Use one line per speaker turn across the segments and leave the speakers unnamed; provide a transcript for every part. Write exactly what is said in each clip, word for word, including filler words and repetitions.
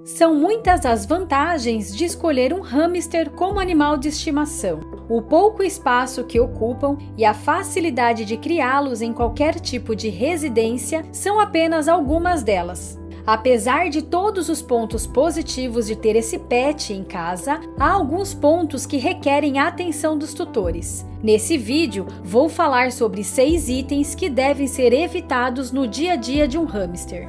São muitas as vantagens de escolher um hamster como animal de estimação. O pouco espaço que ocupam e a facilidade de criá-los em qualquer tipo de residência são apenas algumas delas. Apesar de todos os pontos positivos de ter esse pet em casa, há alguns pontos que requerem a atenção dos tutores. Nesse vídeo, vou falar sobre seis itens que devem ser evitados no dia a dia de um hamster.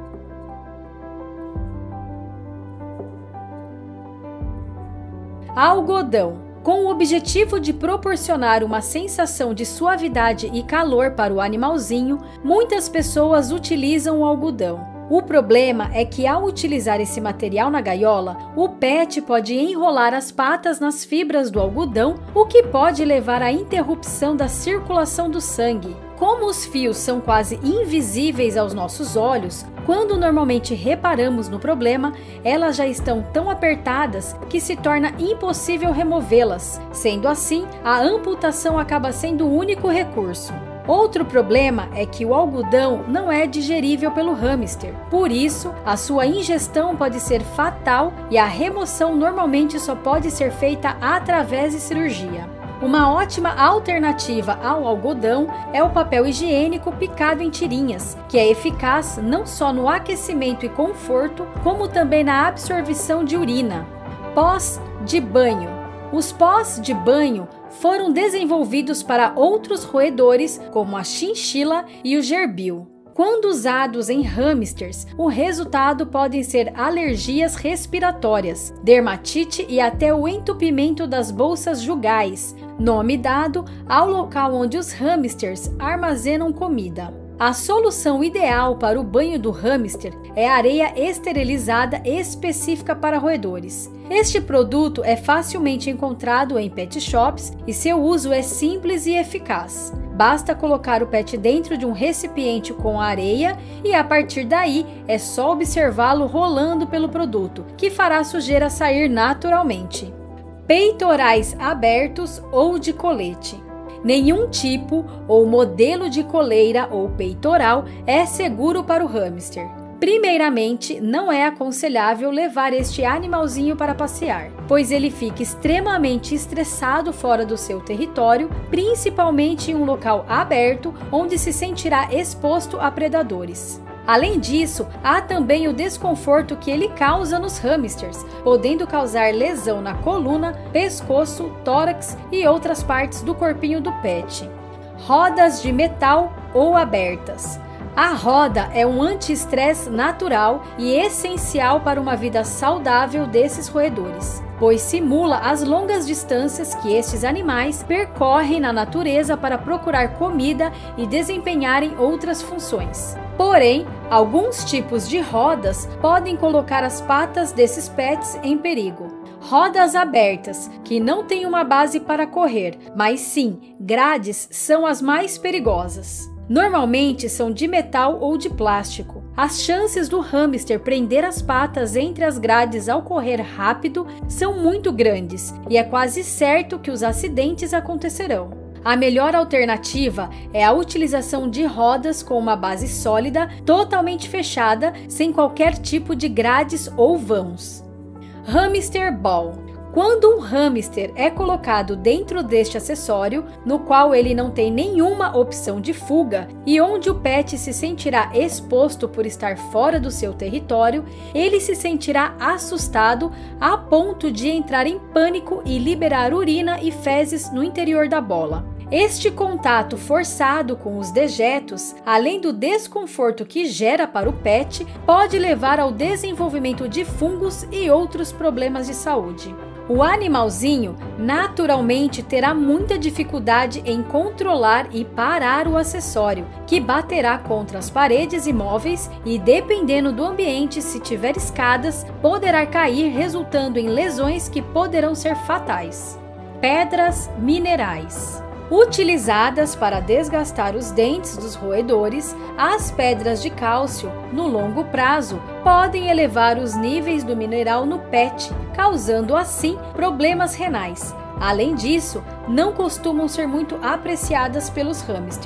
Algodão. Com o objetivo de proporcionar uma sensação de suavidade e calor para o animalzinho, muitas pessoas utilizam o algodão. O problema é que, ao utilizar esse material na gaiola, o pet pode enrolar as patas nas fibras do algodão, o que pode levar à interrupção da circulação do sangue. Como os fios são quase invisíveis aos nossos olhos, quando normalmente reparamos no problema, elas já estão tão apertadas que se torna impossível removê-las. Sendo assim, a amputação acaba sendo o único recurso. Outro problema é que o algodão não é digerível pelo hamster. Por isso, a sua ingestão pode ser fatal e a remoção normalmente só pode ser feita através de cirurgia. Uma ótima alternativa ao algodão é o papel higiênico picado em tirinhas, que é eficaz não só no aquecimento e conforto, como também na absorção de urina. Pós de banho. Os pós de banho foram desenvolvidos para outros roedores, como a chinchila e o gerbil. Quando usados em hamsters, o resultado podem ser alergias respiratórias, dermatite e até o entupimento das bolsas jugais, nome dado ao local onde os hamsters armazenam comida. A solução ideal para o banho do hamster é areia esterilizada específica para roedores. Este produto é facilmente encontrado em pet shops e seu uso é simples e eficaz. Basta colocar o pet dentro de um recipiente com areia e, a partir daí, é só observá-lo rolando pelo produto, que fará a sujeira sair naturalmente. Peitorais abertos ou de colete. Nenhum tipo ou modelo de coleira ou peitoral é seguro para o hamster. Primeiramente, não é aconselhável levar este animalzinho para passear, pois ele fica extremamente estressado fora do seu território, principalmente em um local aberto onde se sentirá exposto a predadores. Além disso, há também o desconforto que ele causa nos hamsters, podendo causar lesão na coluna, pescoço, tórax e outras partes do corpinho do pet. Rodas de metal ou abertas. A roda é um anti-estresse natural e essencial para uma vida saudável desses roedores, pois simula as longas distâncias que estes animais percorrem na natureza para procurar comida e desempenharem outras funções. Porém, alguns tipos de rodas podem colocar as patas desses pets em perigo. Rodas abertas, que não têm uma base para correr, mas sim grades, são as mais perigosas. Normalmente são de metal ou de plástico. As chances do hamster prender as patas entre as grades ao correr rápido são muito grandes e é quase certo que os acidentes acontecerão. A melhor alternativa é a utilização de rodas com uma base sólida, totalmente fechada, sem qualquer tipo de grades ou vãos. Hamster Ball. Quando um hamster é colocado dentro deste acessório, no qual ele não tem nenhuma opção de fuga e onde o pet se sentirá exposto por estar fora do seu território, ele se sentirá assustado a ponto de entrar em pânico e liberar urina e fezes no interior da bola. Este contato forçado com os dejetos, além do desconforto que gera para o pet, pode levar ao desenvolvimento de fungos e outros problemas de saúde. O animalzinho naturalmente terá muita dificuldade em controlar e parar o acessório, que baterá contra as paredes e móveis e, dependendo do ambiente, se tiver escadas, poderá cair, resultando em lesões que poderão ser fatais. Pedras minerais. Utilizadas para desgastar os dentes dos roedores, as pedras de cálcio, no longo prazo, podem elevar os níveis do mineral no pet, causando assim problemas renais. Além disso, não costumam ser muito apreciadas pelos hamsters.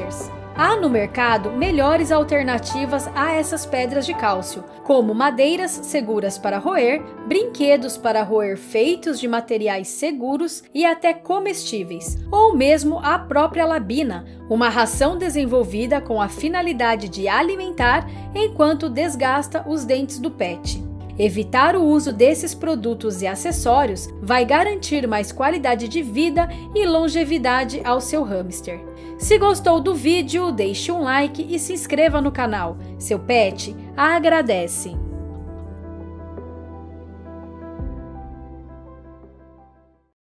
Há no mercado melhores alternativas a essas pedras de cálcio, como madeiras seguras para roer, brinquedos para roer feitos de materiais seguros e até comestíveis, ou mesmo a própria labina, uma ração desenvolvida com a finalidade de alimentar enquanto desgasta os dentes do pet. Evitar o uso desses produtos e acessórios vai garantir mais qualidade de vida e longevidade ao seu hamster. Se gostou do vídeo, deixe um like e se inscreva no canal. Seu pet agradece!